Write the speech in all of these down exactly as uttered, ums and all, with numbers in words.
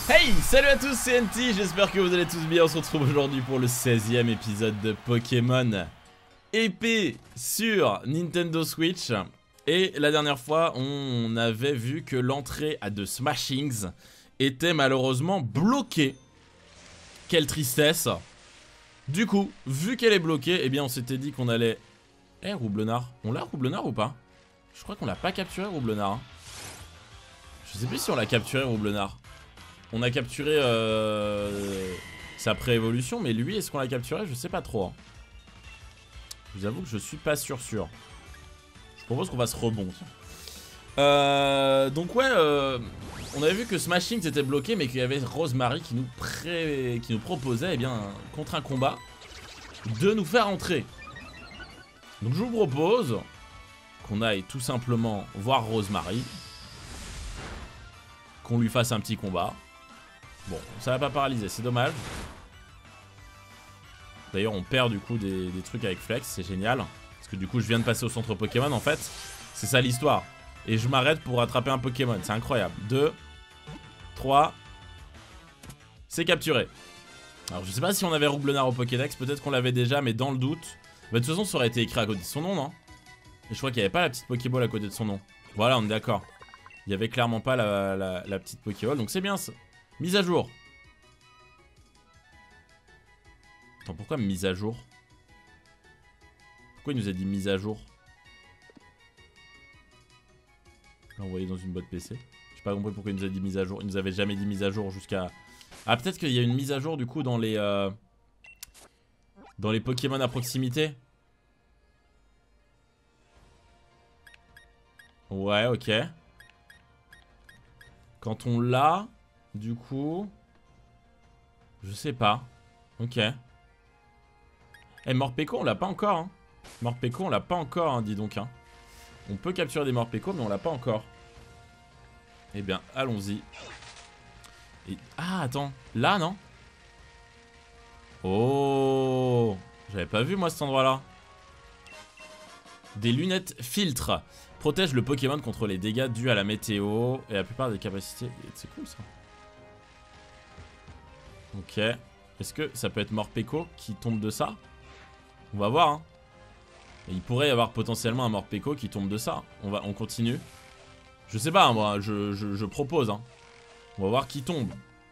Hey, salut à tous, c'est N T, j'espère que vous allez tous bien. On se retrouve aujourd'hui pour le seizième épisode de Pokémon Épée sur Nintendo Switch. Et la dernière fois, on avait vu que l'entrée à de Smashings était malheureusement bloquée. Quelle tristesse. Du coup, vu qu'elle est bloquée, eh bien on s'était dit qu'on allait... Eh, hey, Roublonard, on l'a Roublonard ou pas? Je crois qu'on l'a pas capturé Roublonard. Hein. Je sais plus si on l'a capturé Roublonard. On a capturé euh, sa pré-évolution, mais lui, est-ce qu'on l'a capturé? Je sais pas trop. Hein. Je vous avoue que je suis pas sûr sûr. Je propose qu'on fasse rebond. Euh, donc ouais, euh, on avait vu que Smashing était bloqué, mais qu'il y avait Rosemary qui nous, pré... qui nous proposait, eh bien, contre un combat, de nous faire entrer. Donc je vous propose qu'on aille tout simplement voir Rosemary, qu'on lui fasse un petit combat. Bon, ça va pas paralyser, c'est dommage. D'ailleurs, on perd du coup des, des trucs avec Flex, c'est génial. Parce que du coup, je viens de passer au centre Pokémon en fait. C'est ça l'histoire. Et je m'arrête pour attraper un Pokémon, c'est incroyable. deux, trois. C'est capturé. Alors, je sais pas si on avait Roublonard au Pokédex, peut-être qu'on l'avait déjà, mais dans le doute. Bah, de toute façon, ça aurait été écrit à côté de son nom, non? Et je crois qu'il n'y avait pas la petite Pokéball à côté de son nom. Voilà, on est d'accord. Il n'y avait clairement pas la, la, la petite Pokéball, donc c'est bien ça. Mise à jour. Attends, pourquoi mise à jour? Pourquoi il nous a dit mise à jour? Envoyé dans une boîte P C. J'ai pas compris pourquoi il nous a dit mise à jour. Il nous avait jamais dit mise à jour jusqu'à... Ah, peut-être qu'il y a une mise à jour du coup dans les... Euh... Dans les Pokémon à proximité. Ouais, ok. Quand on l'a... Du coup... Je sais pas. Ok. Eh, hey, Morpeko, on l'a pas encore. Hein. Morpeko, on l'a pas encore, hein, dis donc. Hein. On peut capturer des Morpeko, mais on l'a pas encore. Eh bien, allons-y. Et... Ah, attends. Là, non? Oh, j'avais pas vu, moi, cet endroit-là. Des lunettes filtres. Protège le Pokémon contre les dégâts dus à la météo et la plupart des capacités. C'est cool, ça. Ok. Est-ce que ça peut être Morpeko qui tombe de ça? On va voir, hein. Et il pourrait y avoir potentiellement un Morpeko qui tombe de ça. On, va, on continue. Je sais pas, moi, je, je, je propose, hein. On va voir qui tombe.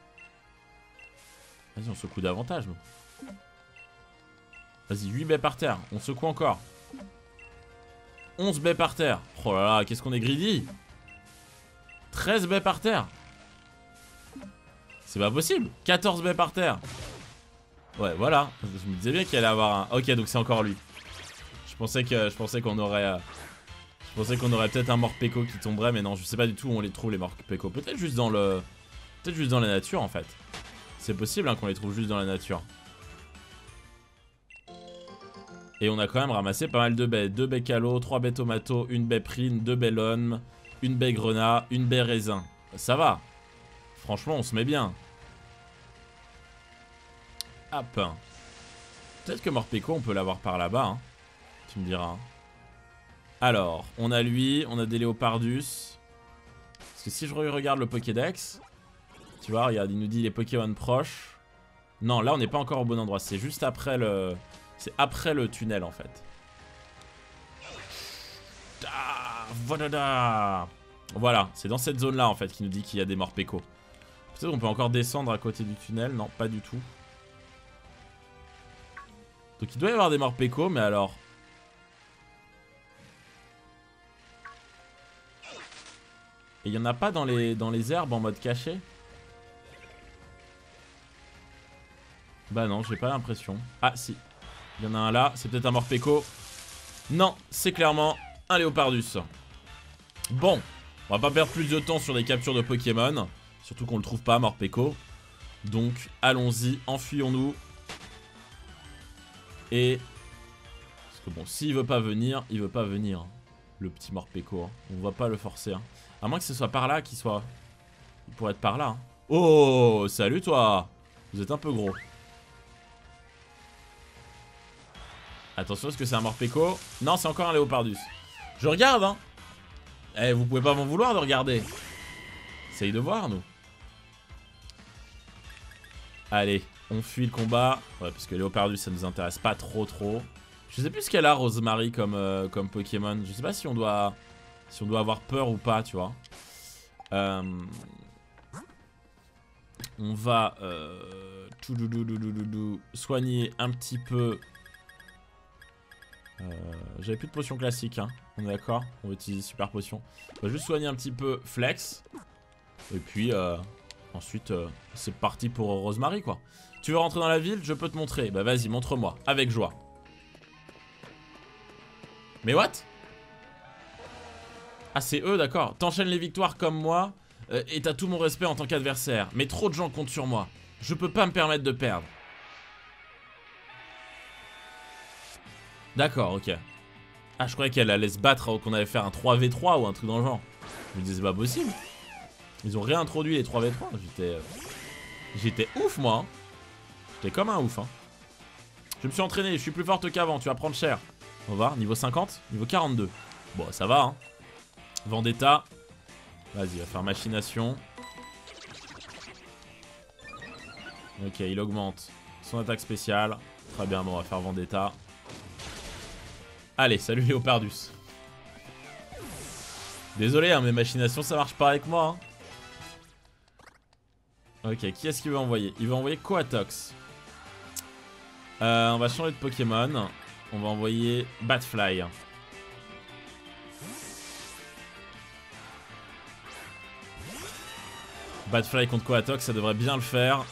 Vas-y, on secoue davantage, nous. Vas-y, huit baies par terre. On secoue encore. onze baies par terre. Oh là là, qu'est-ce qu'on est greedy. treize baies par terre. C'est pas possible. quatorze baies par terre. Ouais, voilà. Je me disais bien qu'il allait avoir un... Ok, donc c'est encore lui. Je pensais que je pensais qu'on aurait... Euh... Je pensais qu'on aurait peut-être un Morpeko qui tomberait, mais non, je sais pas du tout où on les trouve, les Morpeko. Peut-être juste dans le... Peut-être juste dans la nature, en fait. C'est possible hein, qu'on les trouve juste dans la nature. Et on a quand même ramassé pas mal de baies. deux baies calo, trois baies tomato, une baie prine, deux baies lone, une baie grenat, une baie raisin. Ça va. Franchement, on se met bien. Hop. Peut-être que Morpeko, on peut l'avoir par là-bas. Hein. Tu me diras. Alors, on a lui, on a des Léopardus. Parce que si je regarde le Pokédex, tu vois, regarde, il nous dit les Pokémon proches. Non, là, on n'est pas encore au bon endroit. C'est juste après le... C'est après le tunnel, en fait. Ah, voilà, voilà, c'est dans cette zone-là, en fait, qui nous dit qu'il y a des Morpeko. Peut-être qu'on peut encore descendre à côté du tunnel. Non, pas du tout. Donc, il doit y avoir des Morpeko, mais alors... Et il n'y en a pas dans les, dans les herbes en mode caché? Bah non, j'ai pas l'impression. Ah, si. Il y en a un là, c'est peut-être un Morpeko. Non, c'est clairement un Léopardus. Bon, on va pas perdre plus de temps sur des captures de Pokémon. Surtout qu'on le trouve pas, Morpeko. Donc, allons-y, enfuyons-nous. Et... Parce que bon, s'il veut pas venir, il veut pas venir. Le petit Morpeko, hein. On va pas le forcer. Hein. À moins que ce soit par là qu'il soit... Il pourrait être par là. Hein. Oh, salut toi. Vous êtes un peu gros. Attention, est-ce que c'est un Morpeko? Non, c'est encore un Léopardus. Je regarde, hein. Eh, vous pouvez pas m'en vouloir de regarder. Essaye de voir, nous. Allez, on fuit le combat. Ouais, parce que Léopardus, ça nous intéresse pas trop trop. Je sais plus ce qu'elle a, Rosemary, comme, euh, comme Pokémon. Je sais pas si on doit si on doit avoir peur ou pas, tu vois. Euh, on va euh, soigner un petit peu. Euh, J'avais plus de potions classiques, hein. On est d'accord? On va utiliser super potion. On va juste soigner un petit peu Flex. Et puis euh, ensuite euh, c'est parti pour Rosemary, quoi. Tu veux rentrer dans la ville? Je peux te montrer. Bah vas-y, montre-moi, avec joie. Mais what? Ah, c'est eux, d'accord. T'enchaînes les victoires comme moi euh, et t'as tout mon respect en tant qu'adversaire. Mais trop de gens comptent sur moi. Je peux pas me permettre de perdre. D'accord, ok. Ah, je croyais qu'elle allait se battre, qu'on allait faire un trois v trois ou un truc dans le genre. Je me disais, c'est pas possible. Ils ont réintroduit les trois v trois. J'étais... Euh... J'étais ouf, moi. Hein. J'étais comme un ouf. Hein. Je me suis entraîné, je suis plus forte qu'avant. Tu vas prendre cher. On va voir, niveau cinquante, niveau quarante-deux. Bon, ça va, hein. Vendetta. Vas-y, va faire machination. Ok, il augmente son attaque spéciale. Très bien, bon, on va faire Vendetta. Allez, salut Léopardus. Désolé, hein, mais machination, ça marche pas avec moi. Hein. Ok, qui est-ce qu'il veut envoyer? Il veut envoyer Coatox. Euh, on va changer de Pokémon. On va envoyer Batfly. Batfly contre Coatox, ça devrait bien le faire.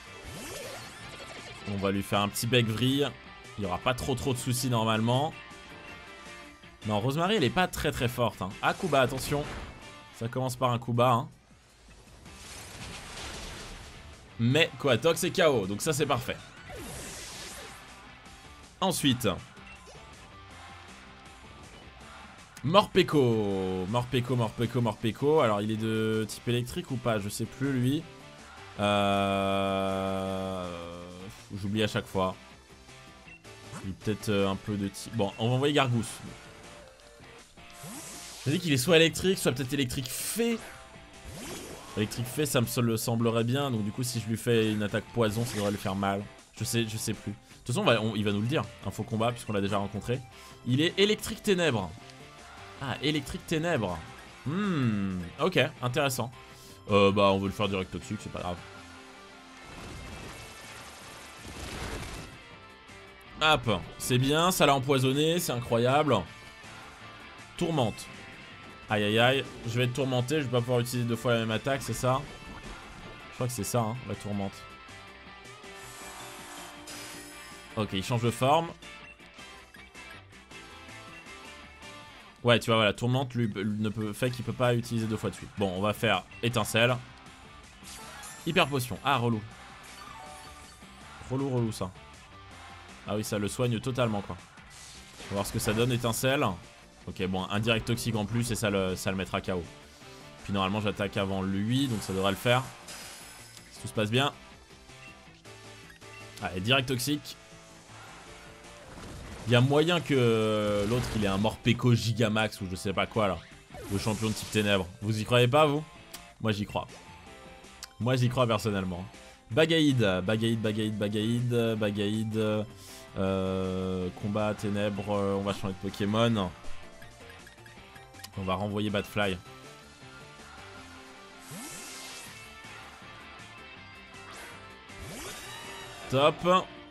On va lui faire un petit bec vrille. Il n'y aura pas trop trop de soucis normalement. Non, Rosemary, elle est pas très très forte. Hein. Ah, coup bas, attention. Ça commence par un coup bas. Hein. Mais Coatox est K O, donc ça c'est parfait. Ensuite... Morpeko. Morpeko, Morpeko, Morpeko. Alors, il est de type électrique ou pas? Je sais plus, lui. Euh... J'oublie à chaque fois. Il est peut-être un peu de type... Bon, on va envoyer Gargousse. Je dis qu'il est soit électrique, soit peut-être électrique fée. Électrique fée, ça me semblerait bien. Donc, du coup, si je lui fais une attaque poison, ça devrait lui faire mal. Je sais, je sais plus. De toute façon, on va, on, il va nous le dire. Info combat, puisqu'on l'a déjà rencontré. Il est électrique ténèbres. Ah, électrique ténèbres. Hmm, ok, intéressant. Euh, bah, on veut le faire direct toxique, c'est pas grave. Hop, c'est bien, ça l'a empoisonné, c'est incroyable. Tourmente. Aïe aïe aïe, je vais être tourmenté, je vais pas pouvoir utiliser deux fois la même attaque, c'est ça? Je crois que c'est ça, hein, la tourmente. Ok, il change de forme. Ouais, tu vois, voilà, tourmente lui, ne peut, fait qu'il peut pas utiliser deux fois de suite. Bon, on va faire étincelle. Hyper potion. Ah, relou. Relou, relou, ça. Ah oui, ça le soigne totalement, quoi. On va voir ce que ça donne, étincelle. Ok, bon, un direct toxique en plus et ça le, ça le mettra K O. Puis normalement, j'attaque avant lui, donc ça devrait le faire. Si tout se passe bien. Allez, direct toxique. Il y a moyen que l'autre il ait un Morpeko Gigamax ou je sais pas quoi là. Le champion de type ténèbres. Vous y croyez pas, vous? Moi j'y crois. Moi j'y crois personnellement. Bagaïd, Bagaïd, Bagaïd, Bagaïd, Bagaïd. Euh, combat ténèbres, on va changer de Pokémon. On va renvoyer Batfly. Top.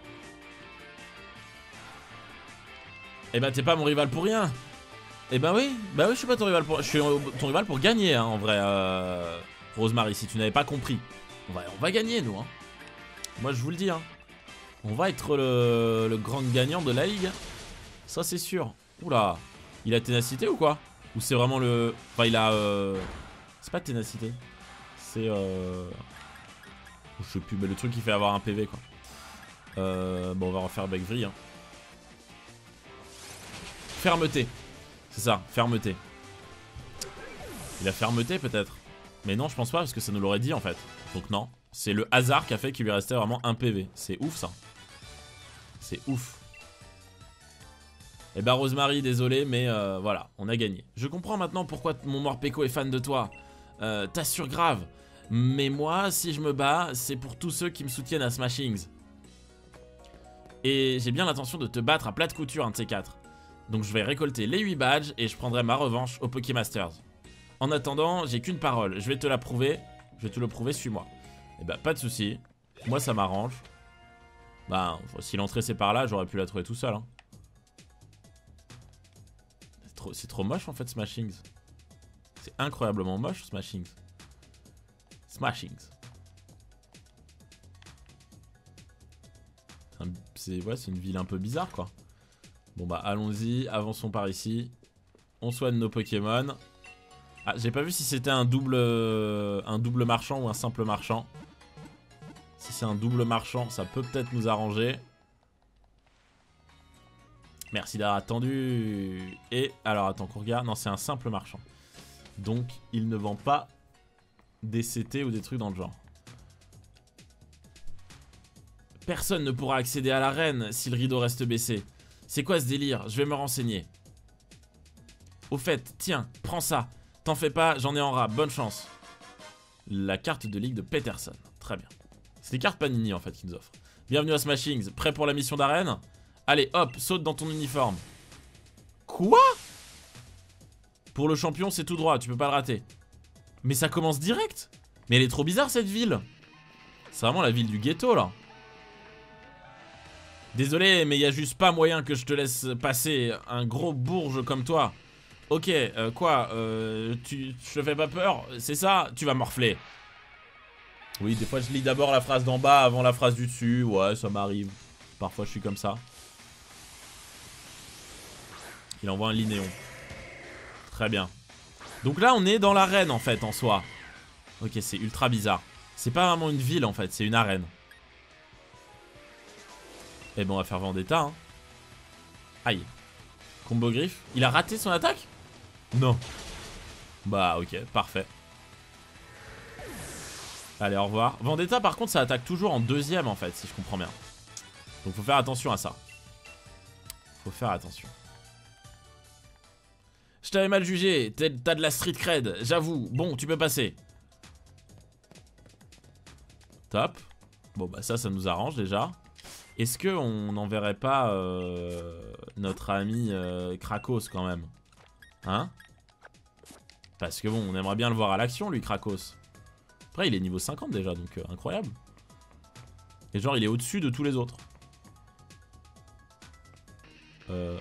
Eh ben t'es pas mon rival pour rien. Eh ben oui, bah oui je suis pas ton rival pour... Je suis ton rival pour gagner hein, en vrai euh... Rosemary, si tu n'avais pas compris. On va, on va gagner nous hein. Moi je vous le dis hein. On va être le, le grand gagnant de la ligue. Ça c'est sûr. Oula. Il a ténacité ou quoi? Ou c'est vraiment le... Enfin il a... Euh... C'est pas ténacité. C'est... Euh... Je sais plus, mais le truc qui fait avoir un P V quoi. Euh... Bon on va refaire bec vrille hein. Fermeté. C'est ça, fermeté. Il a fermeté peut-être. Mais non, je pense pas parce que ça nous l'aurait dit en fait. Donc non, c'est le hasard qui a fait qu'il lui restait vraiment un P V. C'est ouf ça. C'est ouf. Et bah Rosemary, désolé, mais euh, voilà, on a gagné. Je comprends maintenant pourquoi mon Morpeko est fan de toi. Euh, T'assures grave. Mais moi, si je me bats, c'est pour tous ceux qui me soutiennent à Smashings. Et j'ai bien l'intention de te battre à plat de couture, un de ces quatre. Donc je vais récolter les huit badges et je prendrai ma revanche au Pokémasters. En attendant, j'ai qu'une parole, je vais te la prouver. Je vais te le prouver, suis-moi. Et bah pas de soucis. Moi ça m'arrange. Bah si l'entrée c'est par là, j'aurais pu la trouver tout seul. Hein. C'est trop, c'est trop moche en fait Smashings. C'est incroyablement moche Smashings. Smashings. C'est ouais, c'est une ville un peu bizarre quoi. Bon bah allons-y, avançons par ici. On soigne nos Pokémon. Ah, j'ai pas vu si c'était un double euh, un double marchand ou un simple marchand. Si c'est un double marchand, ça peut peut-être nous arranger. Merci d'avoir attendu. Et alors attends qu'on regarde. Non, c'est un simple marchand. Donc il ne vend pas des C T ou des trucs dans le genre. Personne ne pourra accéder à l'arène si le rideau reste baissé. C'est quoi ce délire? Je vais me renseigner. Au fait, tiens, prends ça. T'en fais pas, j'en ai en rab, bonne chance. La carte de ligue de Peterson. Très bien. C'est des cartes Panini en fait qu'ils nous offrent. Bienvenue à Smashings, prêt pour la mission d'arène? Allez, hop, saute dans ton uniforme. Quoi? Pour le champion, c'est tout droit, tu peux pas le rater. Mais ça commence direct. Mais elle est trop bizarre cette ville. C'est vraiment la ville du ghetto là. Désolé, mais il y a juste pas moyen que je te laisse passer un gros bourge comme toi. Ok, euh, quoi euh, tu, Je te fais pas peur? C'est ça? Tu vas morfler. Oui, des fois je lis d'abord la phrase d'en bas avant la phrase du dessus. Ouais, ça m'arrive. Parfois je suis comme ça. Il envoie un Linéon. Très bien. Donc là on est dans l'arène en fait en soi. Ok, c'est ultra bizarre. C'est pas vraiment une ville en fait, c'est une arène. Et bon, on va faire Vendetta. Hein. Aïe. Combo griffe. Il a raté son attaque? Non. Bah, ok, parfait. Allez, au revoir. Vendetta, par contre, ça attaque toujours en deuxième, en fait, si je comprends bien. Donc, faut faire attention à ça. Faut faire attention. Je t'avais mal jugé. T'as de la street cred, j'avoue. Bon, tu peux passer. Top. Bon, bah, ça, ça nous arrange déjà. Est-ce qu'on n'enverrait pas euh, notre ami euh, Krakos quand même? Hein? Parce que bon, on aimerait bien le voir à l'action lui, Krakos. Après, il est niveau cinquante déjà, donc euh, incroyable. Et genre, il est au-dessus de tous les autres. Euh...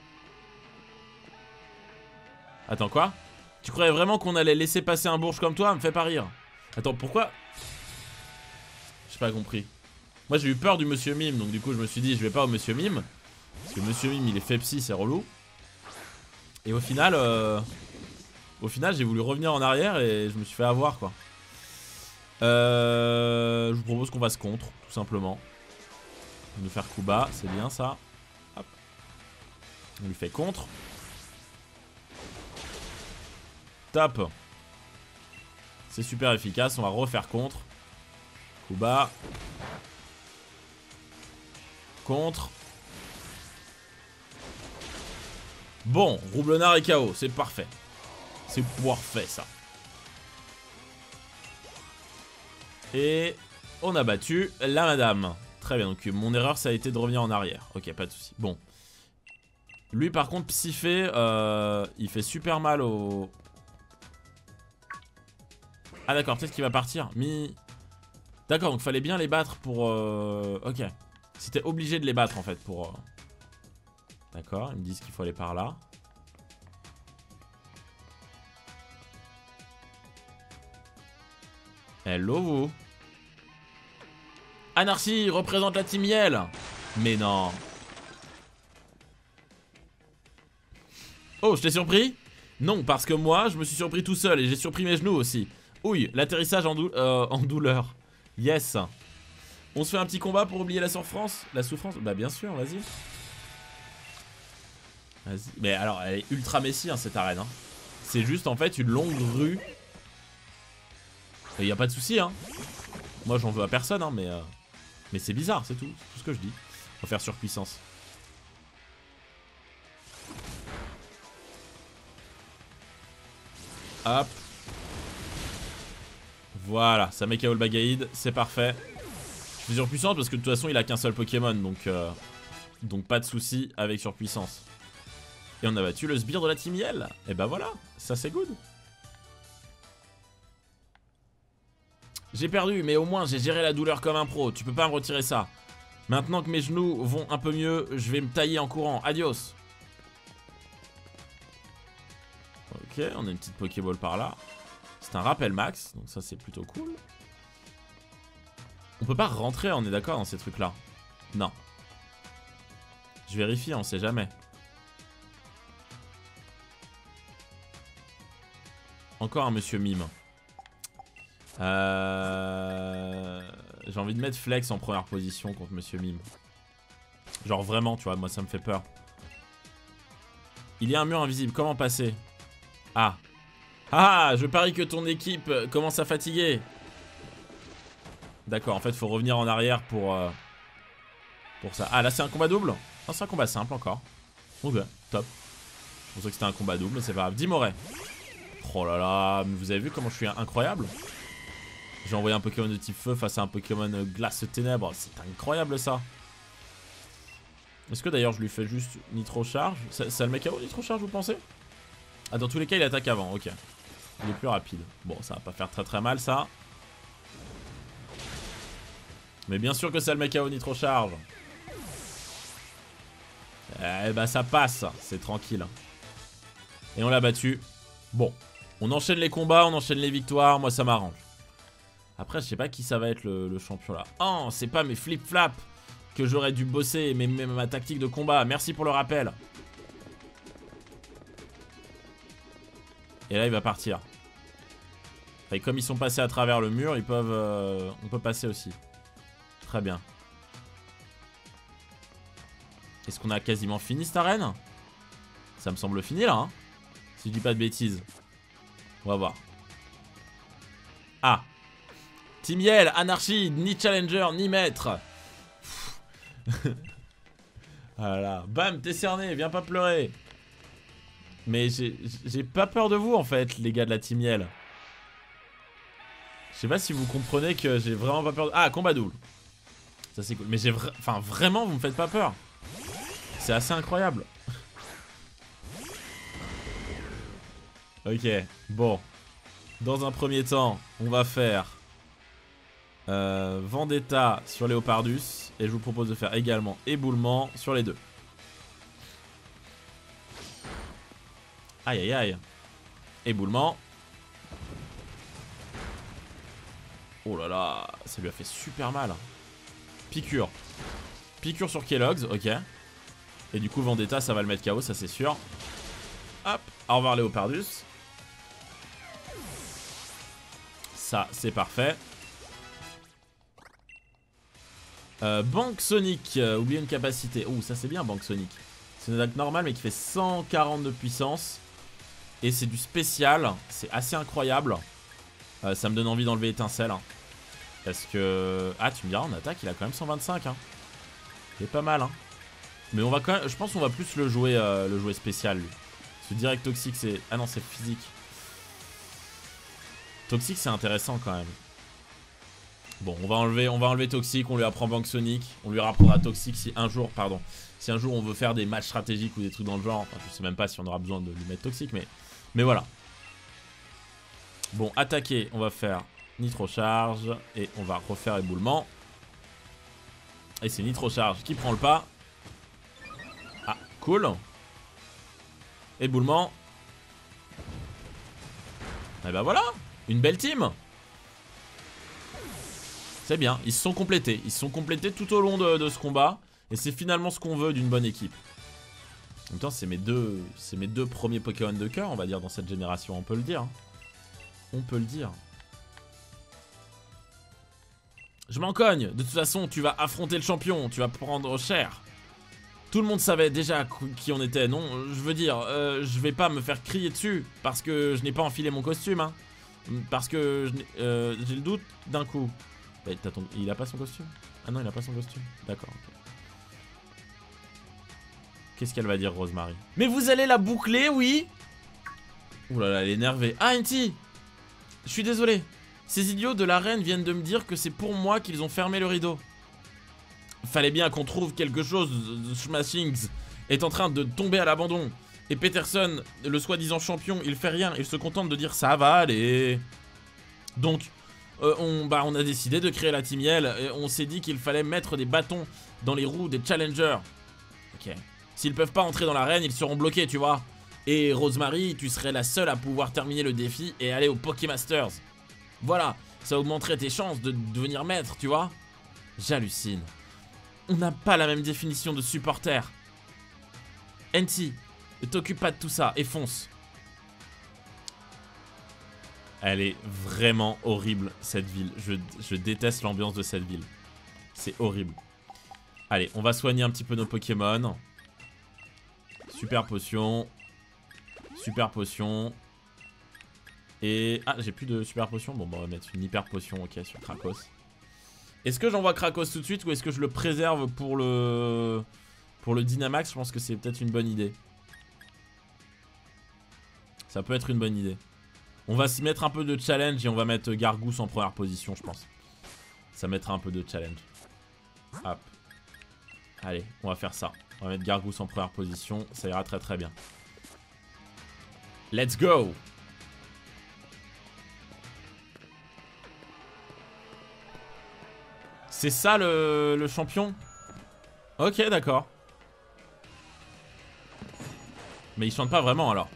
Attends, quoi? Tu croyais vraiment qu'on allait laisser passer un bourge comme toi? Me fais pas rire. Attends, pourquoi? J'ai pas compris. Moi j'ai eu peur du monsieur mime, donc du coup je me suis dit je vais pas au monsieur mime. Parce que monsieur mime il est fait psy, c'est relou. Et au final euh, Au final j'ai voulu revenir en arrière et je me suis fait avoir quoi. euh, Je vous propose qu'on fasse contre, tout simplement. On va nous faire coup bas, c'est bien ça. Hop. On lui fait contre. Top. C'est super efficace, on va refaire contre. Coup bas. Contre. Bon, Roublonard et K O, c'est parfait. C'est parfait ça. Et on a battu la madame. Très bien, donc mon erreur ça a été de revenir en arrière. Ok, pas de soucis. Bon. Lui par contre, Psyphé, euh, il fait super mal au... Ah d'accord, peut-être qu'il va partir. Mi... D'accord, donc fallait bien les battre pour... Euh... Ok. C'était obligé de les battre en fait pour... D'accord, ils me disent qu'il faut aller par là. Hello vous. Anarchy représente la team Yell. Mais non. Oh, je t'ai surpris? Non, parce que moi, je me suis surpris tout seul et j'ai surpris mes genoux aussi. Ouille, l'atterrissage en, dou euh, en douleur. Yes. On se fait un petit combat pour oublier la souffrance? La souffrance? Bah bien sûr, vas-y. Vas-y. Mais alors, elle est ultra messie hein, cette arène. Hein. C'est juste en fait une longue rue. Et y a pas de souci hein. Moi j'en veux à personne hein, mais, euh... mais c'est bizarre, c'est tout. C'est tout ce que je dis. On va faire surpuissance. Hop. Voilà, ça met K O le Bagaïd, c'est parfait. Je fais surpuissance parce que de toute façon il a qu'un seul Pokémon, donc euh, donc pas de soucis avec surpuissance. Et on a battu le sbire de la Team Yell. Et bah voilà, ça c'est good. J'ai perdu, mais au moins j'ai géré la douleur comme un pro, tu peux pas me retirer ça. Maintenant que mes genoux vont un peu mieux, je vais me tailler en courant, adios. Ok, on a une petite Pokéball par là. C'est un rappel max, donc ça c'est plutôt cool. On peut pas rentrer, on est d'accord dans ces trucs là? Non. Je vérifie, on sait jamais. Encore un monsieur mime. Euh... J'ai envie de mettre Flex en première position contre monsieur mime. Genre vraiment, tu vois, moi ça me fait peur. Il y a un mur invisible, comment passer? Ah. Ah, je parie que ton équipe commence à fatiguer. D'accord, en fait, il faut revenir en arrière pour, euh, pour ça. Ah, là, c'est un combat double? Non, c'est un combat simple encore. Ok, top. Je pensais que c'était un combat double, mais c'est pas grave. Dimoret. Oh là là, mais vous avez vu comment je suis incroyable? J'ai envoyé un Pokémon de type feu face à un Pokémon glace ténèbres. C'est incroyable, ça. Est-ce que d'ailleurs, je lui fais juste Nitro Charge? Ça, ça le met K O, Nitro Charge, vous pensez? Ah, dans tous les cas, il attaque avant, ok. Il est plus rapide. Bon, ça va pas faire très très mal, ça. Mais bien sûr que ça le met K O Nitro Charge. Eh bah, ça passe. C'est tranquille. Et on l'a battu. Bon. On enchaîne les combats, on enchaîne les victoires. Moi, ça m'arrange. Après, je sais pas qui ça va être le, le champion là. Oh, c'est pas mes flip-flaps que j'aurais dû bosser, mais, mais ma tactique de combat. Merci pour le rappel. Et là, il va partir. Et comme ils sont passés à travers le mur, ils peuvent, euh, on peut passer aussi. Très bien. Est-ce qu'on a quasiment fini cette arène? Ça me semble fini là, hein, si je dis pas de bêtises. On va voir. Ah. Team Yell, Anarchie, ni Challenger, ni Maître. Voilà. Bam, t'es cerné, viens pas pleurer. Mais j'ai pas peur de vous en fait, les gars de la Team Yell. Je sais pas si vous comprenez que j'ai vraiment pas peur de... Ah, combat double. Ça c'est cool. Mais j'ai vra... Enfin, vraiment, vous me faites pas peur. C'est assez incroyable. Ok, bon. Dans un premier temps, on va faire... Euh, Vendetta sur Léopardus. Et je vous propose de faire également éboulement sur les deux. Aïe aïe aïe. Éboulement. Oh là là, ça lui a fait super mal. Piqûre. Piqûre sur Kellogg's, ok. Et du coup Vendetta ça va le mettre K O, ça c'est sûr. Hop, au revoir Léopardus. Ça c'est parfait. euh, Banque Sonic, euh, oubliez une capacité. Oh ça c'est bien Banque Sonic. C'est une attaque normale mais qui fait cent quarante de puissance. Et c'est du spécial, c'est assez incroyable. euh, Ça me donne envie d'enlever étincelle, hein. Parce que... Ah tu me diras en attaque il a quand même cent vingt-cinq, hein. Il est pas mal, hein. Mais on va quand même... Je pense qu'on va plus le jouer, euh, le jouer spécial lui. Parce que direct toxique c'est... Ah non c'est physique. Toxique c'est intéressant quand même. Bon on va enlever, on va enlever toxique. On lui apprend Banque Sonic. On lui apprendra toxique si un jour, pardon, si un jour on veut faire des matchs stratégiques ou des trucs dans le genre. Enfin je sais même pas si on aura besoin de lui mettre toxique, mais... Mais voilà. Bon attaquer, on va faire Nitro Charge. Et on va refaire éboulement. Et c'est Nitro Charge qui prend le pas. Ah cool. Éboulement. Et bah voilà. Une belle team. C'est bien, ils se sont complétés. Ils se sont complétés tout au long de, de ce combat. Et c'est finalement ce qu'on veut d'une bonne équipe. En même temps, c'est mes deux, c'est mes deux premiers Pokémon de cœur, on va dire, dans cette génération. On peut le dire. Hein. On peut le dire. Je m'en cogne. De toute façon, tu vas affronter le champion. Tu vas prendre cher. Tout le monde savait déjà qui on était. Non, je veux dire, euh, je vais pas me faire crier dessus parce que je n'ai pas enfilé mon costume. Hein. Parce que euh, j'ai le doute d'un coup. Bah, ton... Il a pas son costume? Ah non, il a pas son costume. D'accord. Okay. Qu'est-ce qu'elle va dire, Rosemary? Mais vous allez la boucler, oui? Ouh là là, elle est énervée. Ah, Inti! Je suis désolé. Ces idiots de l'arène viennent de me dire que c'est pour moi qu'ils ont fermé le rideau. Fallait bien qu'on trouve quelque chose. Smashings est en train de tomber à l'abandon. Et Peterson, le soi-disant champion, il fait rien. Il se contente de dire ça va aller. Donc, euh, on, bah, on a décidé de créer la Team Yell. Et on s'est dit qu'il fallait mettre des bâtons dans les roues des challengers. Ok. S'ils peuvent pas entrer dans l'arène, ils seront bloqués, tu vois. Et Rosemary, tu serais la seule à pouvoir terminer le défi et aller au Pokémasters. Voilà, ça augmenterait tes chances de devenir maître, tu vois. J'hallucine. On n'a pas la même définition de supporter. N T, ne t'occupe pas de tout ça et fonce. Elle est vraiment horrible, cette ville. Je, je déteste l'ambiance de cette ville. C'est horrible. Allez, on va soigner un petit peu nos Pokémon. Super potion. Super potion. Et... Ah, j'ai plus de super potion. Bon, bah, on va mettre une hyper potion, ok, sur Krakos. Est-ce que j'envoie Krakos tout de suite ou est-ce que je le préserve pour le... Pour le Dynamax? Je pense que c'est peut-être une bonne idée. Ça peut être une bonne idée. On va se mettre un peu de challenge et on va mettre Gargousse en première position, je pense. Ça mettra un peu de challenge. Hop. Allez, on va faire ça. On va mettre Gargousse en première position. Ça ira très très bien. Let's go! C'est ça le, le champion? Ok, d'accord. Mais il chante pas vraiment alors.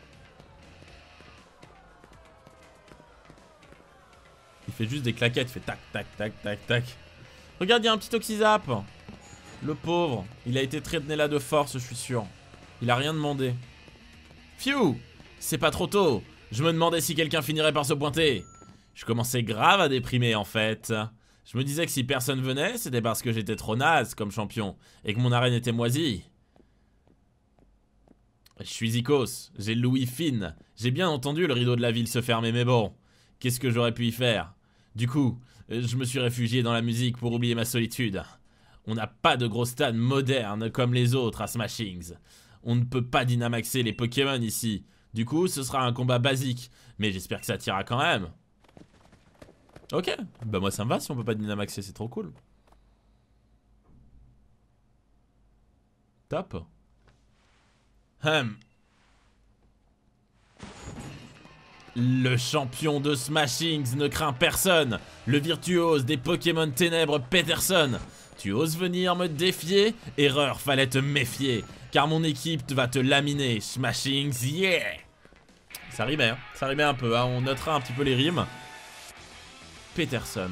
Il fait juste des claquettes, il fait tac, tac, tac, tac, tac. Regarde, il y a un petit Oxyzap. Le pauvre, il a été traîné là de force, je suis sûr. Il a rien demandé. Phew! C'est pas trop tôt. Je me demandais si quelqu'un finirait par se pointer. Je commençais grave à déprimer en fait. Je me disais que si personne venait, c'était parce que j'étais trop naze comme champion et que mon arène était moisie. Je suis Icos, j'ai le Louis fine. J'ai bien entendu le rideau de la ville se fermer, mais bon, qu'est-ce que j'aurais pu y faire? Du coup, je me suis réfugié dans la musique pour oublier ma solitude. On n'a pas de gros stade moderne comme les autres à Smashings. On ne peut pas dynamaxer les Pokémon ici. Du coup, ce sera un combat basique, mais j'espère que ça tirera quand même. Ok, bah moi ça me va si on peut pas dynamaxer, c'est trop cool. Top. Hum. Le champion de Smashings ne craint personne. Le virtuose des Pokémon Ténèbres Peterson. Tu oses venir me défier? Erreur, fallait te méfier. Car mon équipe va te laminer. Smashings, yeah! Ça rimait, hein. Ça rimait un peu, hein. On notera un petit peu les rimes. Peterson.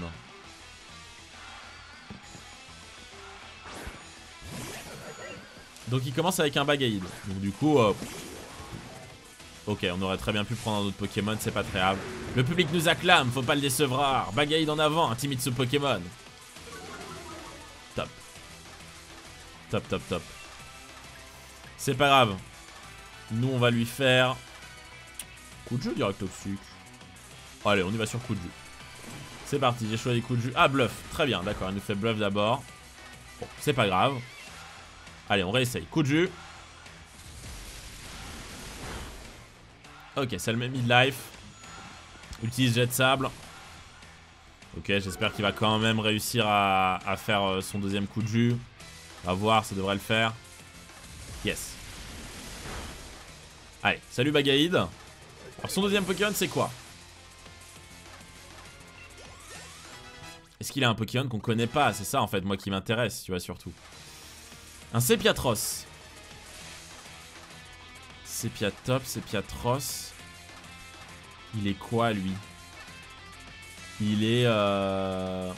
Donc il commence avec un Bagaïd. Donc du coup... Euh... Ok, on aurait très bien pu prendre un autre Pokémon, c'est pas très grave. Le public nous acclame, faut pas le décevoir. Bagaïd en avant, intimide ce Pokémon. Top. Top, top, top. C'est pas grave. Nous, on va lui faire... Coup de jeu direct toxique. Allez, on y va sur coup de jeu. C'est parti, j'ai choisi coup de jeu. Ah, bluff. Très bien, d'accord, il nous fait bluff d'abord. Bon, c'est pas grave. Allez, on réessaye. Coup de jeu. Ok, c'est le même mid-life. Utilise jet de sable. Ok, j'espère qu'il va quand même réussir à, à faire son deuxième coup de jus. On va voir, ça devrait le faire. Yes. Allez, salut Bagaïd. Alors son deuxième Pokémon c'est quoi? Est-ce qu'il a un Pokémon qu'on connaît pas? C'est ça en fait moi qui m'intéresse, tu vois, surtout. Un Sepiatros. Sepiatop, Sepiatros. Il est quoi lui? Il est euh...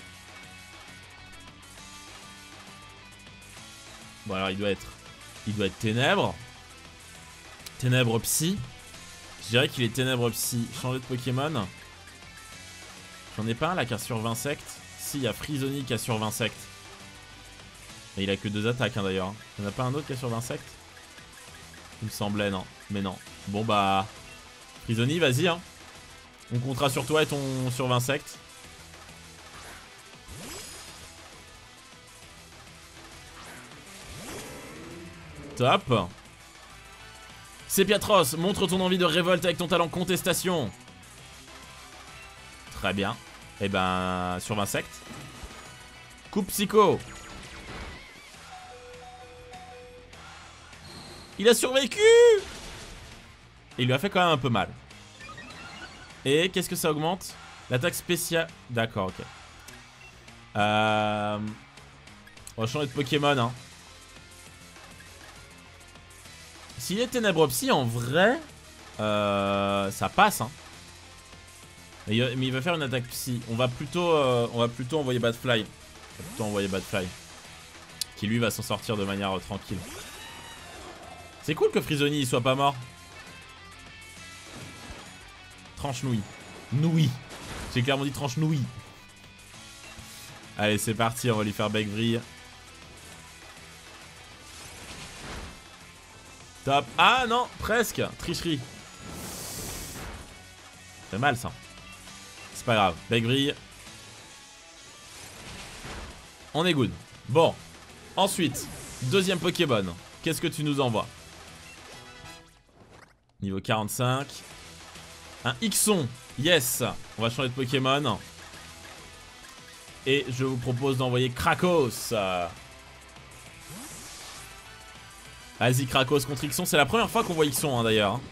Bon alors il doit être Il doit être Ténèbres. Ténèbres Psy. Je dirais qu'il est Ténèbres Psy. Changer de Pokémon. J'en ai pas un là qui a sur vingt sectes. Si, il y a Frisoni qui a sur vingt sectes. Mais il a que deux attaques hein, d'ailleurs. Il n'y en a pas un autre qui a sur vingt sectes? Il me semblait, non. Mais non. Bon bah... Frisoni, vas-y hein. On comptera sur toi et ton sur vingt sectes. Top. Sepiatros, montre ton envie de révolte avec ton talent contestation. Très bien. Et ben, sur Insecte. Coupe Psycho. Il a survécu. Et il lui a fait quand même un peu mal. Et qu'est-ce que ça augmente? L'attaque spéciale. D'accord, ok. Euh... On va changer de Pokémon, hein. S'il est Ténèbres Psy, en vrai, euh, ça passe, hein. Mais il, mais il va faire une attaque Psy. On va plutôt, euh, on va plutôt envoyer Badfly. On va plutôt envoyer Badfly. Qui lui va s'en sortir de manière euh, tranquille. C'est cool que Frisoni il soit pas mort. Tranche nouille. Nouille. J'ai clairement dit tranche nouille. Allez, c'est parti, on va lui faire bec vrille. Top. Ah non, presque. Tricherie. C'est mal ça. C'est pas grave. Bec vrille. On est good. Bon. Ensuite, deuxième Pokémon. Qu'est-ce que tu nous envoies? Niveau quarante-cinq. Un Ixon. Yes. On va changer de Pokémon. Et je vous propose d'envoyer Krakos. Vas-y, Krakos contre Ixon. C'est la première fois qu'on voit Ixon, hein, d'ailleurs.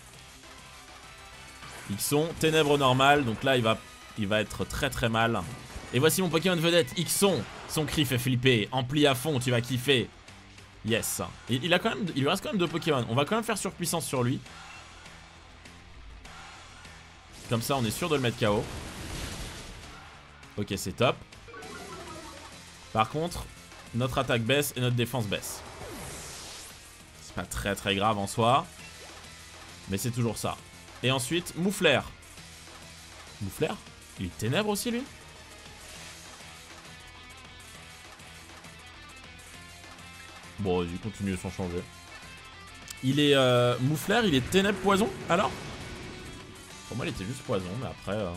Ixon, ténèbres normales. Donc là, il va, il va être très très mal. Et voici mon Pokémon vedette, Ixon. Son cri fait flipper. Ampli à fond, tu vas kiffer. Yes. Et il, a quand même, il lui reste quand même deux Pokémon. On va quand même faire surpuissance sur lui. Comme ça, on est sûr de le mettre K O. Ok, c'est top. Par contre, notre attaque baisse et notre défense baisse. C'est pas très très grave en soi. Mais c'est toujours ça. Et ensuite, Moufleur. Moufleur? Il est ténèbres aussi, lui? Bon, il continue sans changer. Il est... Euh, Moufleur, il est ténèbres poison, alors? Pour moi, il était juste poison, mais après... Euh...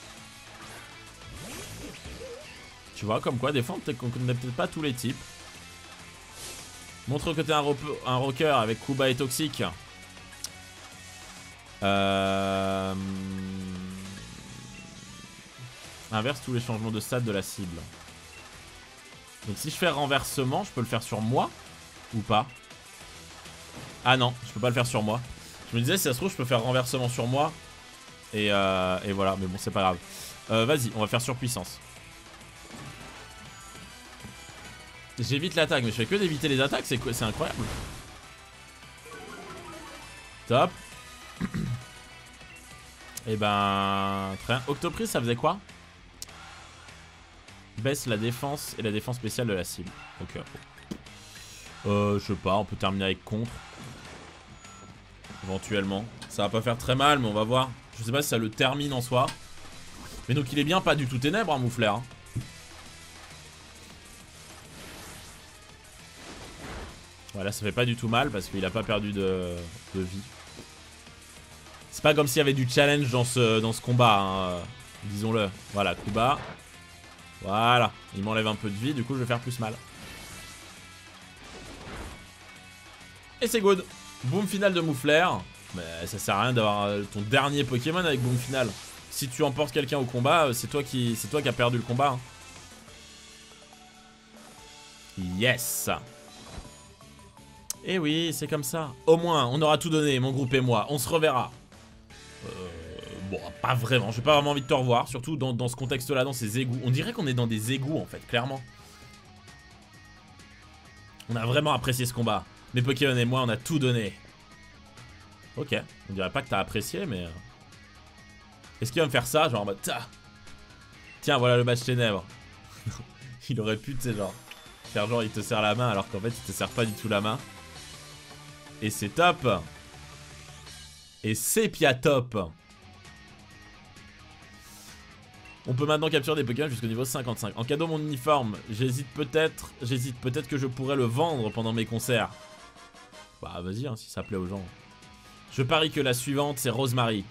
Tu vois, comme quoi, des fois, on connaît peut-être pas tous les types. Montre que t'es un, un rocker avec Kuba et Toxique. Euh... Inverse tous les changements de stade de la cible. Donc si je fais renversement, je peux le faire sur moi ou pas? Ah non, je peux pas le faire sur moi. Je me disais, si ça se trouve, je peux faire renversement sur moi. Et, euh, et voilà, mais bon, c'est pas grave. Euh, Vas-y, on va faire surpuissance. J'évite l'attaque, mais je fais que d'éviter les attaques, c'est incroyable. Top. Et ben... Très bien. Octoprise, ça faisait quoi? Baisse la défense et la défense spéciale de la cible. Ok. Euh, je sais pas, on peut terminer avec contre. Éventuellement. Ça va pas faire très mal, mais on va voir. Je sais pas si ça le termine en soi. Mais donc il est bien pas du tout ténèbres, hein, Moufleur. Hein. Voilà, ça fait pas du tout mal parce qu'il a pas perdu de, de vie. C'est pas comme s'il y avait du challenge dans ce, dans ce combat, hein, disons-le. Voilà, coup bas. Voilà, il m'enlève un peu de vie, du coup je vais faire plus mal. Et c'est good. Boom final de Moufleur. Mais ça sert à rien d'avoir ton dernier Pokémon avec boom final. Si tu emportes quelqu'un au combat, c'est toi qui c'est toi qui as perdu le combat. Hein. Yes. Et oui, c'est comme ça. Au moins, on aura tout donné, mon groupe et moi. On se reverra. Euh, bon, pas vraiment. J'ai pas vraiment envie de te revoir. Surtout dans, dans ce contexte-là, dans ces égouts. On dirait qu'on est dans des égouts, en fait, clairement. On a vraiment apprécié ce combat. Mes Pokémon et moi, on a tout donné. Ok. On dirait pas que t'as apprécié, mais... Est-ce qu'il va me faire ça, genre en mode... Tiens, voilà le match ténèbres. Il aurait pu, tu sais, genre... Faire genre, il te serre la main, alors qu'en fait, il te serre pas du tout la main. Et c'est top. Et c'est pia top. On peut maintenant capturer des Pokémon jusqu'au niveau cinquante-cinq. En cadeau mon uniforme, j'hésite peut-être J'hésite peut-être que je pourrais le vendre pendant mes concerts. Bah vas-y hein, si ça plaît aux gens. Je parie que la suivante c'est Rosemary.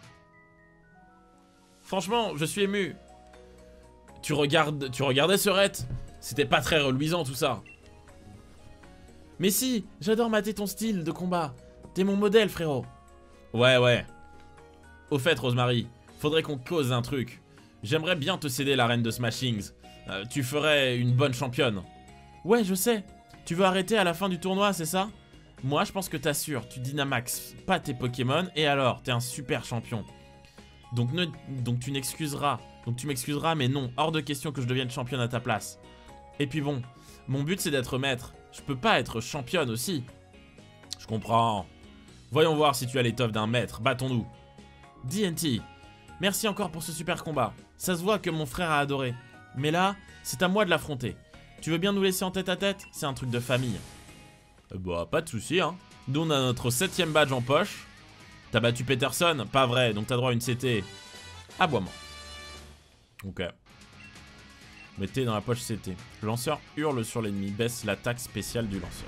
Franchement, je suis ému. Tu regardes, tu regardais Serette? C'était pas très reluisant tout ça. Mais si, j'adore mater ton style de combat. T'es mon modèle, frérot. Ouais, ouais. Au fait, Rosemary, faudrait qu'on cause un truc. J'aimerais bien te céder la reine de Smashings. Euh, tu ferais une bonne championne. Ouais, je sais. Tu veux arrêter à la fin du tournoi, c'est ça? Moi, je pense que t'assures. Tu Dynamax pas tes Pokémon et alors, t'es un super champion. Donc, ne, donc tu n'excuseras. Donc tu m'excuseras, mais non, hors de question que je devienne championne à ta place. Et puis bon, mon but c'est d'être maître. Je peux pas être championne aussi. Je comprends. Voyons voir si tu as l'étoffe d'un maître. Battons-nous. D N T, merci encore pour ce super combat. Ça se voit que mon frère a adoré. Mais là, c'est à moi de l'affronter. Tu veux bien nous laisser en tête à tête? C'est un truc de famille. Euh, bah, pas de soucis, hein. Nous, on a notre septième badge en poche. T'as battu Peterson? Pas vrai, donc t'as droit à une C T. Aboiement. Ok. Mettez dans la poche C T. Le lanceur hurle sur l'ennemi, baisse l'attaque spéciale du lanceur.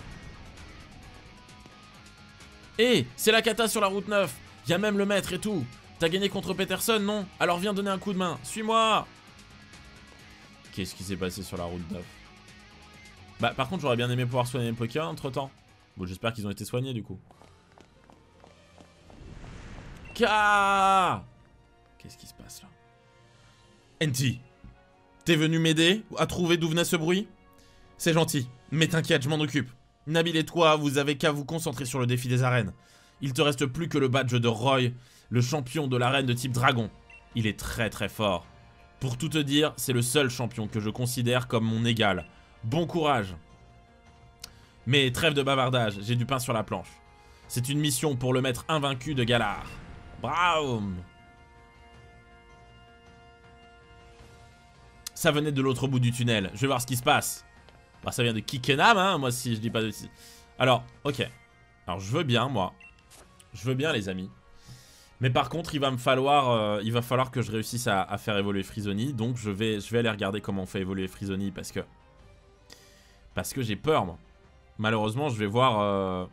Hé, c'est la cata sur la route neuf. Y'a même le maître et tout. T'as gagné contre Peterson, non? Alors viens donner un coup de main. Suis-moi. Qu'est-ce qui s'est passé sur la route neuf? Bah, par contre, j'aurais bien aimé pouvoir soigner les Pokémon entre temps. Bon, j'espère qu'ils ont été soignés du coup. K. Qu'est-ce qui se passe là? N T, t'es venu m'aider à trouver d'où venait ce bruit? C'est gentil, mais t'inquiète, je m'en occupe. Nabil et toi, vous avez qu'à vous concentrer sur le défi des arènes. Il te reste plus que le badge de Roy, le champion de l'arène de type dragon. Il est très très fort. Pour tout te dire, c'est le seul champion que je considère comme mon égal. Bon courage. Mais trêve de bavardage, j'ai du pain sur la planche. C'est une mission pour le maître invaincu de Galar. Bravo. Ça venait de l'autre bout du tunnel. Je vais voir ce qui se passe. Bah, ça vient de Kickenham, hein, moi, si je dis pas de... Alors, ok. Alors, je veux bien, moi. Je veux bien, les amis. Mais par contre, il va me falloir... Euh, il va falloir que je réussisse à, à faire évoluer Frisoni. Donc, je vais, je vais aller regarder comment on fait évoluer Frisoni parce que... Parce que j'ai peur, moi. Malheureusement, je vais voir... Euh...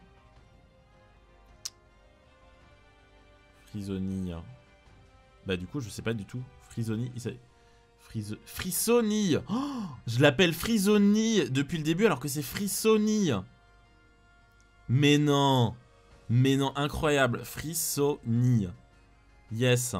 Frisoni. Bah, du coup, je sais pas du tout. Frisoni... Il Fris... Frissoni. Oh, je l'appelle Frisoni depuis le début alors que c'est Frissoni. Mais non. Mais non, incroyable. Frissoni. Yes.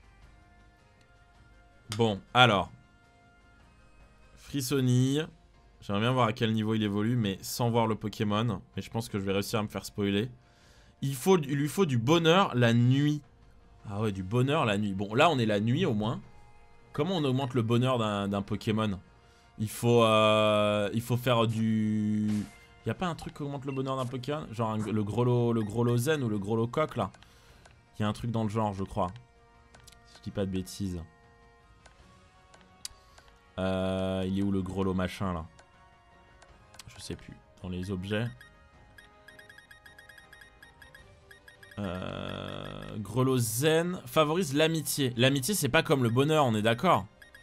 Bon, alors. Frissoni. J'aimerais bien voir à quel niveau il évolue, mais sans voir le Pokémon. Mais je pense que je vais réussir à me faire spoiler. Il, faut, il lui faut du bonheur la nuit. Ah ouais, du bonheur la nuit. Bon, là, on est la nuit au moins. Comment on augmente le bonheur d'un Pokémon? Il faut, euh, il faut faire du... Y'a pas un truc qui augmente le bonheur d'un Pokémon? Genre un, le Grolo, le Grolozen ou le Grolocoq là? Y'a un truc dans le genre, je crois. Si je dis pas de bêtises. Euh, il est où le Grolo machin là? Je sais plus. Dans les objets. Euh, Grolozen favorise l'amitié. L'amitié c'est pas comme le bonheur, on est d'accord?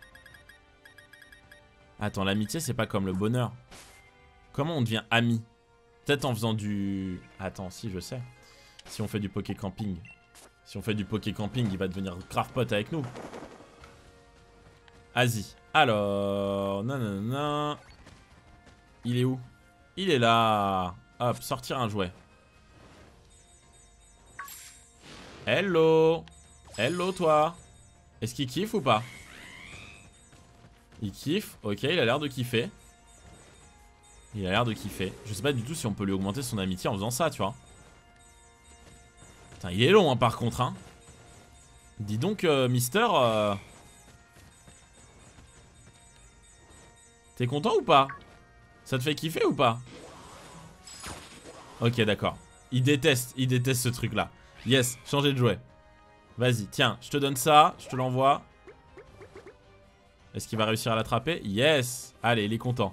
Attends, l'amitié c'est pas comme le bonheur. Comment on devient ami? Peut-être en faisant du... Attends, si je sais. Si on fait du poké camping. Si on fait du poké camping, il va devenir grave pote avec nous. Vas-y. Alors... Nanana. Il est où? Il est là. Hop, sortir un jouet. Hello. Hello toi. Est-ce qu'il kiffe ou pas? Il kiffe. Ok, il a l'air de kiffer. Il a l'air de kiffer. Je sais pas du tout si on peut lui augmenter son amitié en faisant ça, tu vois. Putain, il est long hein, par contre hein. Dis donc euh, Mister euh... T'es content ou pas? Ça te fait kiffer ou pas? Ok d'accord. Il déteste, il déteste ce truc là. Yes, changer de jouet. Vas-y, tiens, je te donne ça, je te l'envoie. Est-ce qu'il va réussir à l'attraper? Yes. Allez, il est content.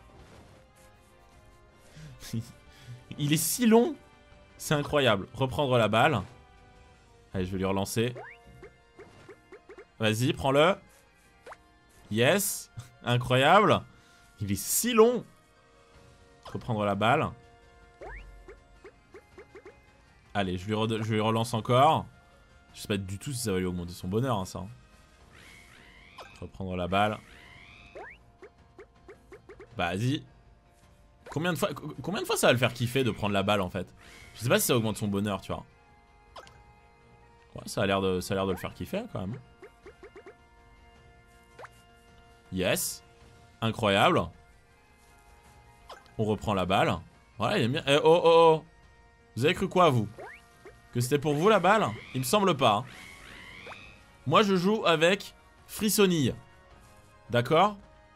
Il est si long. C'est incroyable. Reprendre la balle. Allez, je vais lui relancer. Vas-y, prends-le. Yes. Incroyable. Il est si long. Reprendre la balle. Allez, je lui, je lui relance encore. Je sais pas du tout si ça va lui augmenter son bonheur, hein, ça. Reprendre la balle. Vas-y. Combien de fois, combien de fois ça va le faire kiffer de prendre la balle en fait? Je sais pas si ça augmente son bonheur, tu vois. Ouais, ça a l'air de, ça a l'air de le faire kiffer quand même. Yes. Incroyable. On reprend la balle. Voilà, il est bien. Eh, oh, oh, oh. Vous avez cru quoi, vous? Que c'était pour vous, la balle? Il me semble pas. Hein. Moi, je joue avec Frissonille. D'accord?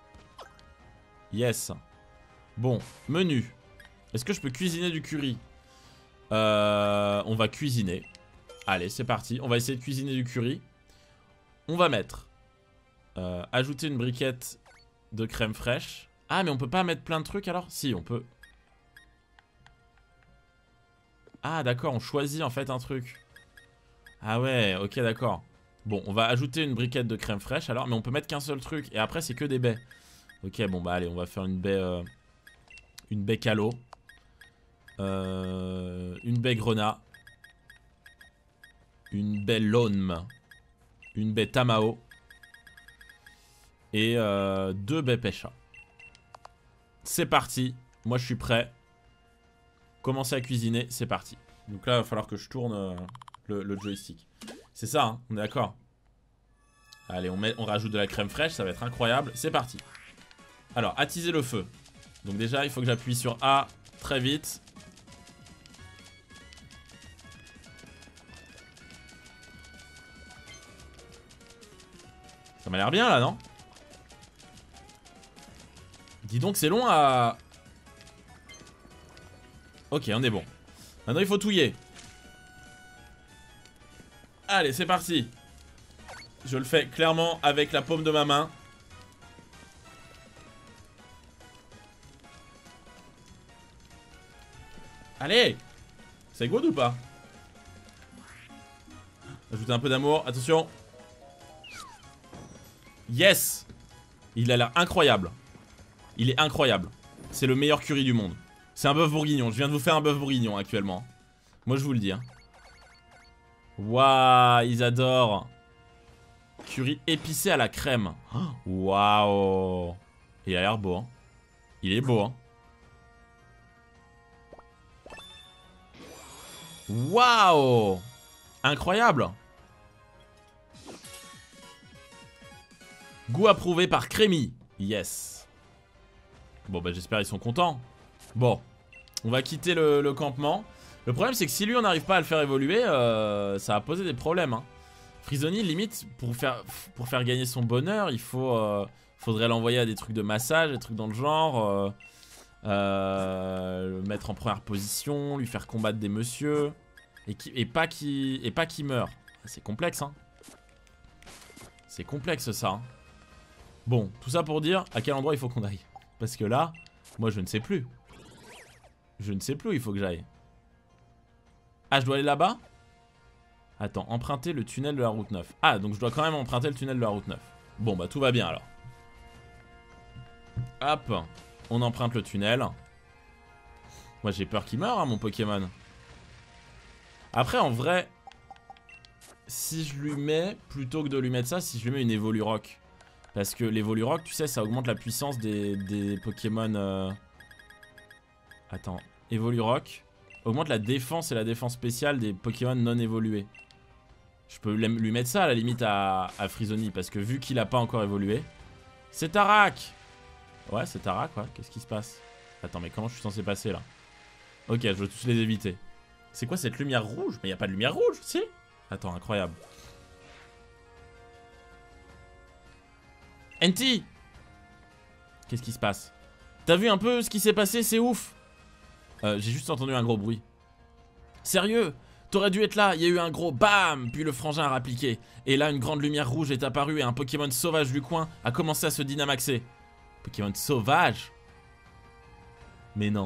Yes. Bon, menu. Est-ce que je peux cuisiner du curry? euh, On va cuisiner. Allez, c'est parti. On va essayer de cuisiner du curry. On va mettre... Euh, ajouter une briquette de crème fraîche. Ah, mais on peut pas mettre plein de trucs, alors? Si, on peut. Ah, d'accord, on choisit, en fait, un truc. Ah ouais, ok, d'accord. Bon, on va ajouter une briquette de crème fraîche, alors. Mais on peut mettre qu'un seul truc. Et après, c'est que des baies. Ok, bon, bah allez, on va faire une baie... Euh, une baie calo. Euh, une baie grenat. Une baie laune. Une baie tamao. Et euh, deux baies pêcha. C'est parti. Moi, je suis prêt. Commencer à cuisiner, c'est parti. Donc là, il va falloir que je tourne euh, le, le joystick. C'est ça, hein, on est d'accord. Allez, on, met, on rajoute de la crème fraîche, ça va être incroyable. C'est parti. Alors, attiser le feu. Donc déjà, il faut que j'appuie sur A très vite. Ça m'a l'air bien, là, non? Dis donc, c'est long à... Ok, on est bon. Maintenant, il faut touiller. Allez, c'est parti. Je le fais clairement avec la paume de ma main. Allez. C'est good ou pas? Ajouter un peu d'amour, attention. Yes. Il a l'air incroyable. Il est incroyable. C'est le meilleur curry du monde. C'est un bœuf bourguignon. Je viens de vous faire un bœuf bourguignon actuellement. Moi je vous le dis. Hein. Waouh, ils adorent. Curry épicé à la crème. Waouh. Il a l'air beau. Hein. Il est beau. Hein. Waouh. Incroyable. Goût approuvé par Crémy. Yes. Bon bah j'espère qu'ils sont contents. Bon, on va quitter le, le campement. Le problème c'est que si lui on n'arrive pas à le faire évoluer, euh, ça va poser des problèmes. Hein. Frissonille limite pour faire, pour faire gagner son bonheur, il faut, euh, faudrait l'envoyer à des trucs de massage, des trucs dans le genre. Euh, euh, le mettre en première position, lui faire combattre des messieurs. Et, qui, et pas qu'il qui meurt. C'est complexe hein. C'est complexe ça. Hein. Bon, tout ça pour dire à quel endroit il faut qu'on aille. Parce que là, moi je ne sais plus. Je ne sais plus où il faut que j'aille. Ah, je dois aller là-bas? Attends, emprunter le tunnel de la route neuf. Ah, donc je dois quand même emprunter le tunnel de la route neuf. Bon, bah tout va bien alors. Hop, on emprunte le tunnel. Moi j'ai peur qu'il meure, hein, mon Pokémon. Après, en vrai, si je lui mets, plutôt que de lui mettre ça, si je lui mets une Evolurock. Parce que l'Evolurock, tu sais, ça augmente la puissance des, des Pokémon... Euh... Attends, Evolurock augmente la défense et la défense spéciale des Pokémon non évolués. Je peux lui mettre ça à la limite à, à Frissonille, parce que vu qu'il a pas encore évolué... C'est Tarak. Ouais, c'est Tarak, quoi. Qu'est-ce qui se passe? Attends, mais comment je suis censé passer, là? Ok, je veux tous les éviter. C'est quoi cette lumière rouge? Mais y a pas de lumière rouge, si? Attends, incroyable. Enti! Qu'est-ce qui se passe? T'as vu un peu ce qui s'est passé? C'est ouf! Euh, j'ai juste entendu un gros bruit. Sérieux? T'aurais dû être là, il y a eu un gros BAM! Puis le frangin a rappliqué. Et là, une grande lumière rouge est apparue et un Pokémon sauvage du coin a commencé à se dynamaxer. Pokémon sauvage? Mais non.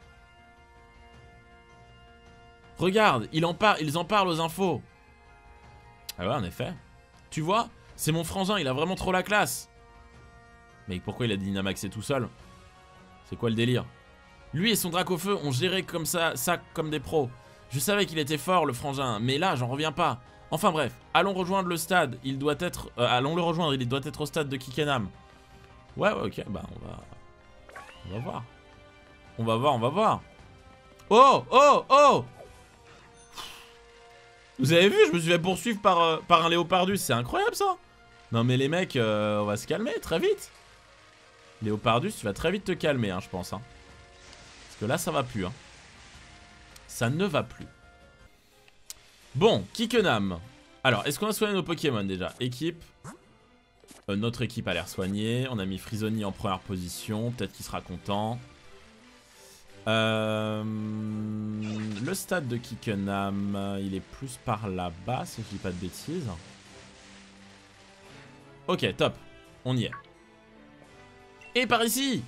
Regarde, il en par... ils en parlent aux infos. Ah ouais, en effet. Tu vois? C'est mon frangin, il a vraiment trop la classe. Mais pourquoi il a dynamaxé tout seul? C'est quoi le délire? Lui et son Dracofeu ont géré comme ça, ça comme des pros. Je savais qu'il était fort le frangin, mais là j'en reviens pas. Enfin bref, allons rejoindre le stade. Il doit être, euh, allons le rejoindre. Il doit être au stade de Kickenham. Ouais, ouais, ok, bah on va, on va voir. On va voir, on va voir. Oh, oh, oh! Vous avez vu, je me suis fait poursuivre par, euh, par un léopardus. C'est incroyable ça. Non mais les mecs, euh, on va se calmer très vite. Léopardus, tu vas très vite te calmer, hein, je pense. Hein. Parce que là, ça va plus. Hein. Ça ne va plus. Bon, Kickenham. Alors, est-ce qu'on a soigné nos Pokémon déjà? Équipe. Euh, notre équipe a l'air soignée. On a mis Frisoni en première position. Peut-être qu'il sera content. Euh, le stade de Kickenham, il est plus par là-bas, si je dis pas de bêtises. Ok, top. On y est. Et par ici.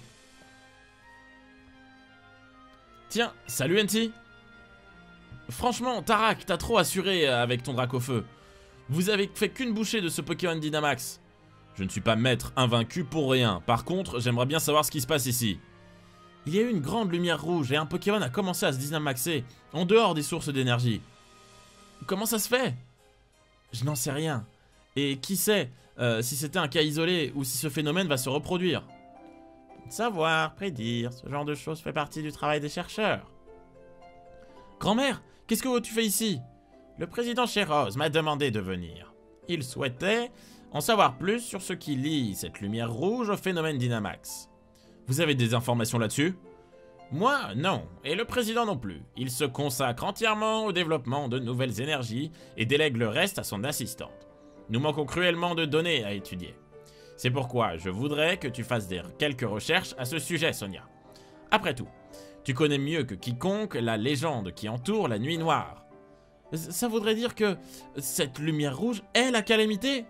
Tiens, salut N T. Franchement, Tarak, t'as trop assuré avec ton Dracofeu. Vous avez fait qu'une bouchée de ce Pokémon Dynamax. Je ne suis pas maître invaincu pour rien. Par contre, j'aimerais bien savoir ce qui se passe ici. Il y a eu une grande lumière rouge et un Pokémon a commencé à se dynamaxer en dehors des sources d'énergie. Comment ça se fait? Je n'en sais rien. Et qui sait euh, si c'était un cas isolé ou si ce phénomène va se reproduire. Savoir, prédire, ce genre de choses fait partie du travail des chercheurs. Grand-mère, qu'est-ce que tu fais ici? Le président Chéroz m'a demandé de venir. Il souhaitait en savoir plus sur ce qui lie cette lumière rouge au phénomène Dynamax. Vous avez des informations là-dessus? Moi, non. Et le président non plus. Il se consacre entièrement au développement de nouvelles énergies et délègue le reste à son assistante. Nous manquons cruellement de données à étudier. C'est pourquoi je voudrais que tu fasses des, quelques recherches à ce sujet, Sonia. Après tout, tu connais mieux que quiconque la légende qui entoure la nuit noire. Ça voudrait dire que cette lumière rouge est la calamité?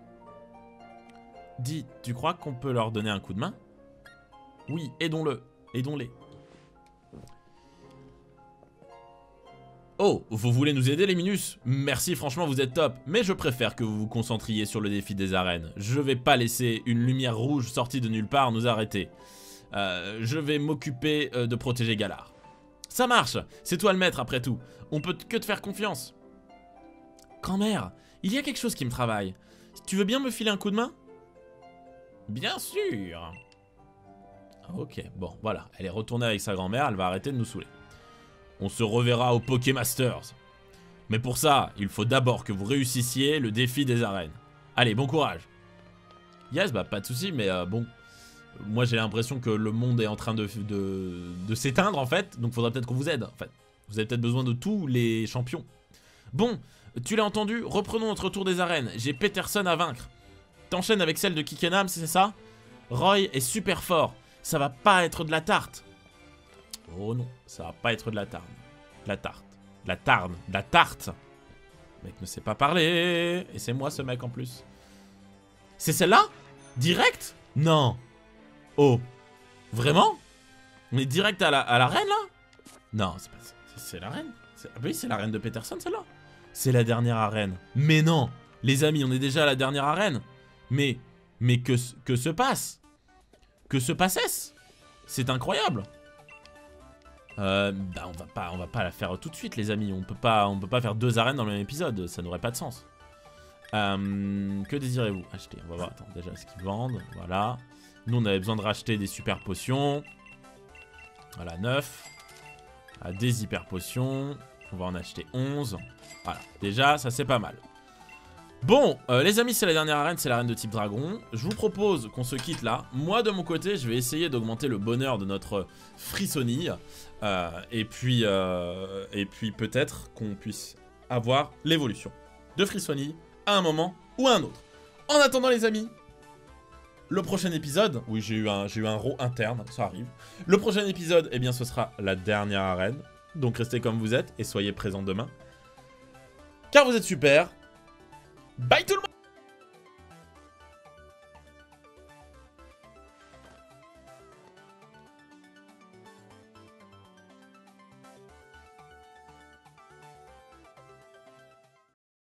Dis, tu crois qu'on peut leur donner un coup de main? Oui, aidons-le, aidons-les. Oh, vous voulez nous aider les Minus? Merci, franchement vous êtes top. Mais je préfère que vous vous concentriez sur le défi des arènes. Je vais pas laisser une lumière rouge sortie de nulle part nous arrêter. Euh, je vais m'occuper euh, de protéger Galar. Ça marche, c'est toi le maître après tout. On peut que te faire confiance. Grand-mère, il y a quelque chose qui me travaille. Tu veux bien me filer un coup de main? Bien sûr. Ok, bon, voilà. Elle est retournée avec sa grand-mère, elle va arrêter de nous saouler. On se reverra au Pokémasters. Mais pour ça, il faut d'abord que vous réussissiez le défi des arènes. Allez, bon courage. Yes, bah pas de soucis, mais euh, bon. Moi j'ai l'impression que le monde est en train de, de, de s'éteindre en fait. Donc faudrait peut-être qu'on vous aide en fait. Vous avez peut-être besoin de tous les champions. Bon, tu l'as entendu, reprenons notre tour des arènes. J'ai Peterson à vaincre. T'enchaînes avec celle de Kickenham, c'est ça? Roy est super fort. Ça va pas être de la tarte. Oh non, ça va pas être de la tarne. De la tarte. De la tarne. De la tarte. Le mec ne sait pas parler. Et c'est moi ce mec en plus. C'est celle-là? Direct? Non. Oh. Vraiment? On est direct à la, à la reine là? Non, c'est pas ça. C'est la reine. Ah bah oui, c'est la reine de Peterson celle-là. C'est la dernière arène. Mais non. Les amis, on est déjà à la dernière arène. Mais, mais que, que se passe? Que se passesse? C'est incroyable. Euh, bah on va pas, on va pas la faire tout de suite les amis. On peut pas, on peut pas faire deux arènes dans le même épisode. Ça n'aurait pas de sens. Euh, que désirez-vous acheter? On va voir. Attends, déjà ce qu'ils vendent. Voilà. Nous on avait besoin de racheter des super potions. Voilà, neuf. Ah, des hyper potions. On va en acheter onze. Voilà. Déjà, ça c'est pas mal. Bon, euh, les amis, c'est la dernière arène, c'est l'arène de type dragon. Je vous propose qu'on se quitte là. Moi, de mon côté, je vais essayer d'augmenter le bonheur de notre Frisoni. Euh, et puis, euh, et puis peut-être qu'on puisse avoir l'évolution de Frisoni à un moment ou à un autre. En attendant, les amis, le prochain épisode... Oui, j'ai eu un, j'ai eu un row interne, ça arrive. Le prochain épisode, eh bien, ce sera la dernière arène. Donc, restez comme vous êtes et soyez présents demain. Car vous êtes super. Bye tout le monde!